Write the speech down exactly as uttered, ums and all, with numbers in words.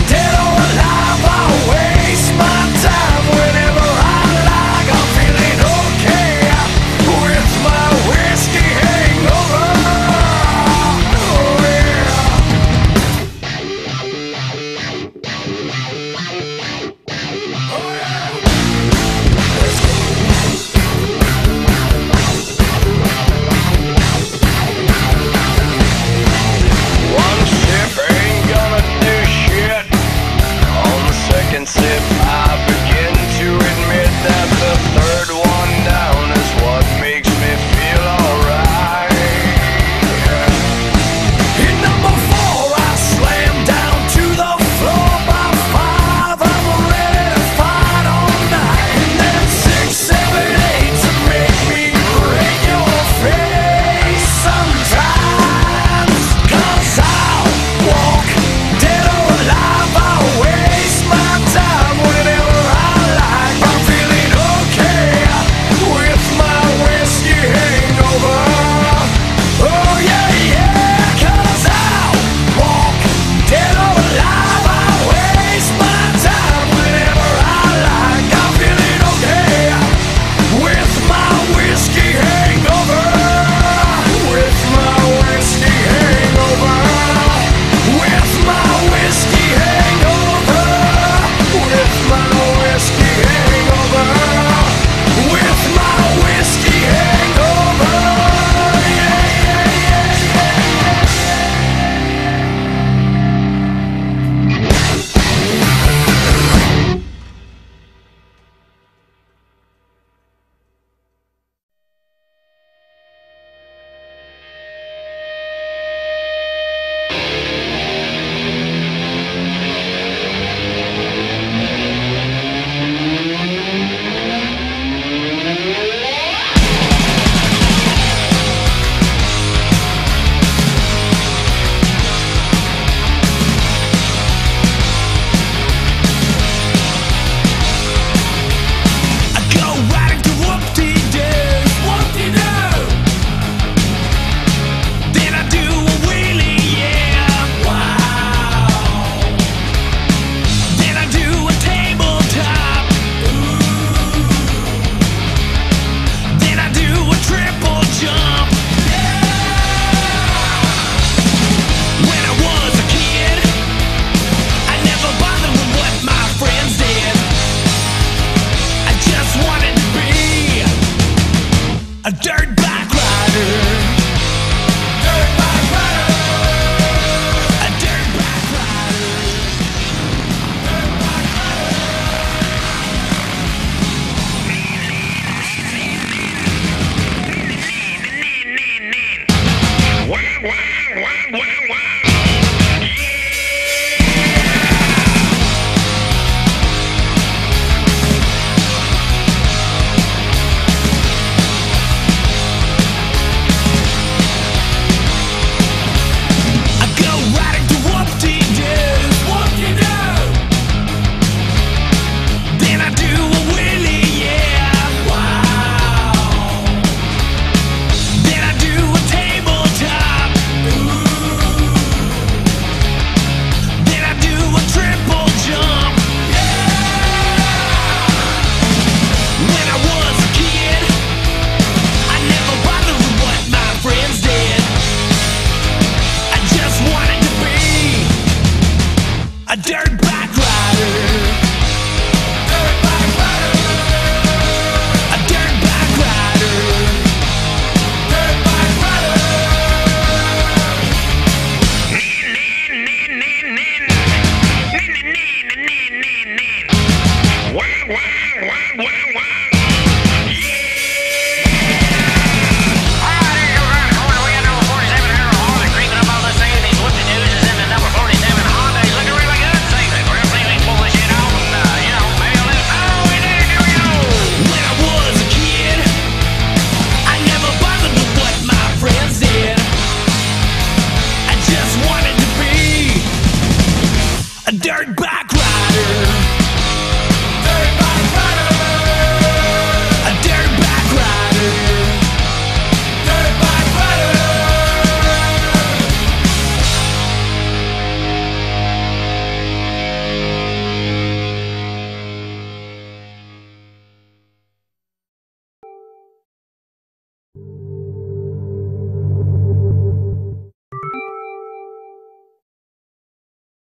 dead or alive, I waste my time whenever I like. I'm feeling okay with my whiskey hangover. Oh yeah. Oh yeah. Let's go. One sip ain't gonna do shit. On the second sip, I begin to admit that the third one down is what makes me feel alright. In number four, I slam down to the floor. By five, I'm ready to fight all night. And then six, seven, eight to make me break your face sometimes. Cause I'll walk dead or alive, I waste my time whenever I like. I'm feeling okay with my whiskey hangover. Oh yeah, yeah. Cause I'll walk dead or alive, I waste my time whenever I like. I'm feeling okay with my whiskey hangover. With my whiskey hangover. With my whiskey hangover. With my whiskey hangover. With my whiskey hangover. Yeah, yeah, yeah, I go riding to whoop-de-doos, whoop-de-doo. Then I do a wheelie, yeah, wow. Then I do a tabletop, ooh. Then I do a triple jump, yeah. When I was a kid, I never bothered with what my friends did. I just wanted to be a dirt bike rider. Dirt bike rider. A dirt bike rider. Dirt bike rider. Wow, wow, wow, wow, wow. I go riding to whoop-de-doos, whoop-de-doo. Then I do a wheelie, yeah, wow. Then I do a tabletop, ooh. Then I do a triple jump, yeah. When I was a kid, I never bothered with what my friends did. I just wanted to be a dirt bike rider. Dirt bike rider. A dirt bike rider. Dirt bike rider. Wow, wow, wow, wow, wow. When I was a kid, I never bothered with what my friends did. I just wanted to be a dirt bike rider.